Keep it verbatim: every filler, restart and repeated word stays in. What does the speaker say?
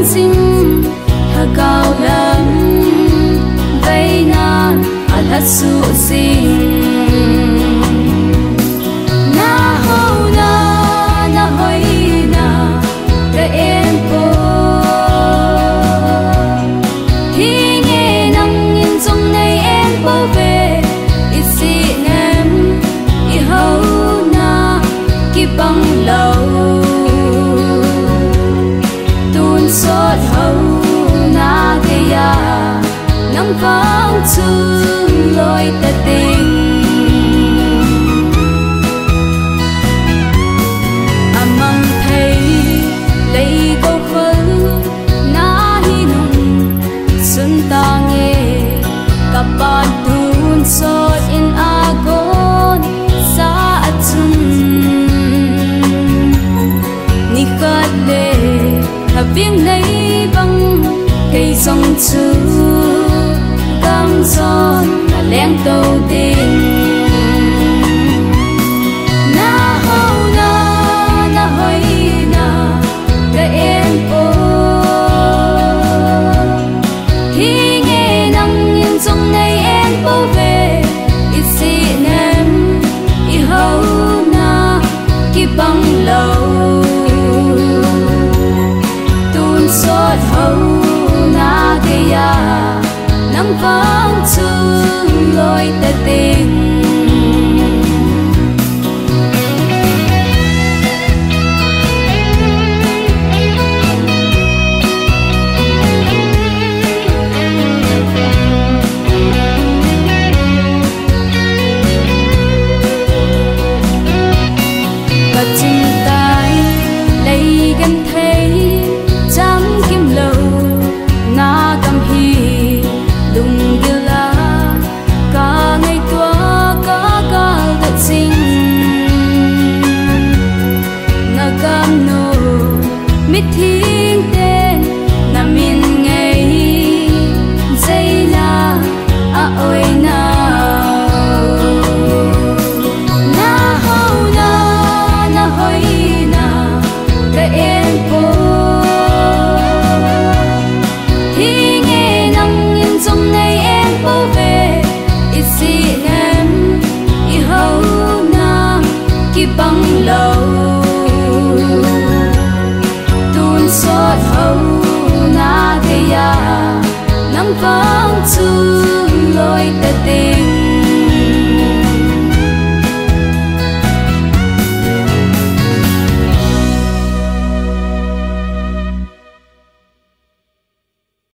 xin thà cao lắm vây nan à lát su xin na hậu na na hoi na the em po hi nghe nắng nhìn trong này em bao về ít xì em ít hậu na kỳ bằng lâu tuôn xót hậu na cái ya nắng vắng chung lối ta tình amang thấy lấy câu khơi na hi nung xuân ta nghe cả bạn tuôn xót in agon sa chung ni khát lệ thà viếng lấy băng cây sông chu cam son là leng tàu tình na hậu na na hoi na cái em po khi nghe nắng nhìn trong này em bao về ít xin em ít hậu na khi bằng lâu tuôn xót hậu na cái ya nắng vắng chung lối ta tình và chân tay lấy gần thấy chăm kim lâu na cầm hi lùng gila cả ngày tua cả cả đất sinh na cam nô mít thiên tên na min ngày dây na a ôi na na hậu na na hoi na cái em po khi nghe nắng nhìn trong này em bao về ít xin em ít hậu na kỳ bằng lâu tuôn xót hậu na cái ya nắng vắng chung lối ta tình